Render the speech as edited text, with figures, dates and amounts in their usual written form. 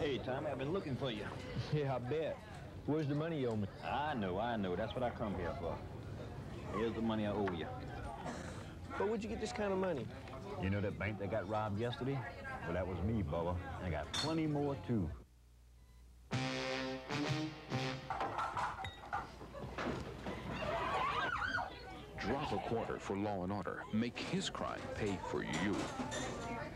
Hey, Tommy, I've been looking for you. Yeah, I bet. Where's the money you owe me? I know. That's what I come here for. Here's the money I owe you. But where'd you get this kind of money? You know that bank that got robbed yesterday? Well, that was me, Bubba. I got plenty more, too. Drop a quarter for Law and Order. Make his crime pay for you.